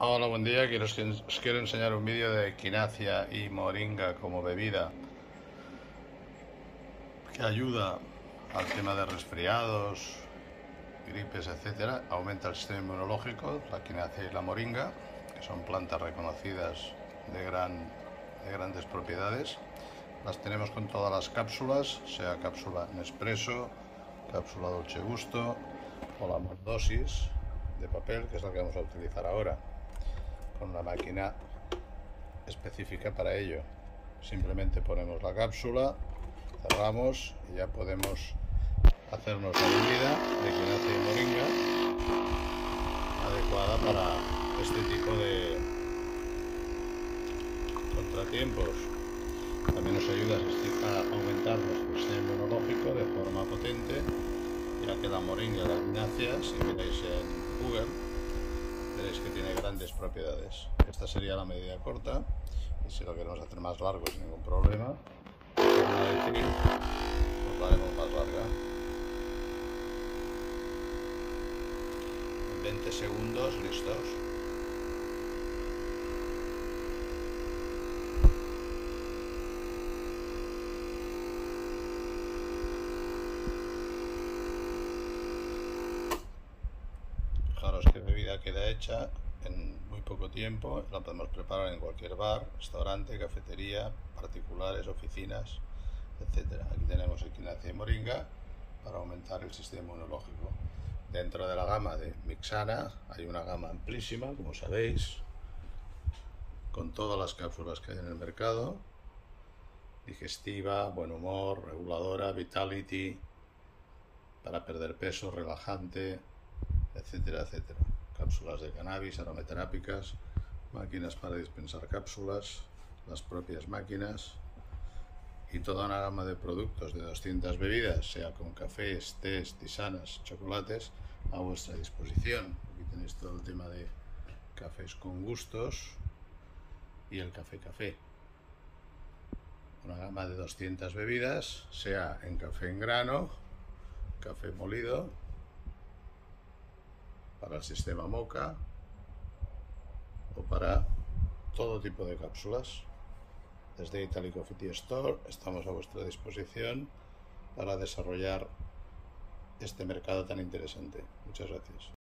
Hola, buen día. Os quiero enseñar un vídeo de equinacia y moringa como bebida que ayuda al tema de resfriados, gripes, etcétera. Aumenta el sistema inmunológico, la equinacia y la moringa, que son plantas reconocidas de grandes propiedades. Las tenemos con todas las cápsulas, sea cápsula Nespresso, cápsula Dolce Gusto o la dosis de papel, que es la que vamos a utilizar ahora, con una máquina específica para ello. Simplemente ponemos la cápsula, cerramos y ya podemos hacernos la bebida de equinacia y moringa adecuada para este tipo de contratiempos. También nos ayuda a aumentar nuestro sistema inmunológico de forma potente, ya que la moringa y la equinacia, si miráis en Google, veréis que tiene grandes propiedades. Esta sería la medida corta, y si lo queremos hacer más largo sin ningún problema, pues la haremos más larga. En 20 segundos, listos. Fijaros qué bebida queda hecha en muy poco tiempo. La podemos preparar en cualquier bar, restaurante, cafetería, particulares, oficinas, etcétera. Aquí tenemos equinacia y moringa para aumentar el sistema inmunológico. Dentro de la gama de Mixana hay una gama amplísima, como sabéis, con todas las cápsulas que hay en el mercado: digestiva, buen humor, reguladora, vitality, para perder peso, relajante, etcétera, etcétera. Cápsulas de cannabis, aromaterápicas, máquinas para dispensar cápsulas, las propias máquinas y toda una gama de productos de 200 bebidas, sea con cafés, tés, tisanas, chocolates, a vuestra disposición. Aquí tenéis todo el tema de cafés con gustos y el café. Una gama de 200 bebidas, sea en café en grano, café molido, para el sistema moka o para todo tipo de cápsulas. Desde Italy Coffee Tea Store estamos a vuestra disposición para desarrollar este mercado tan interesante. Muchas gracias.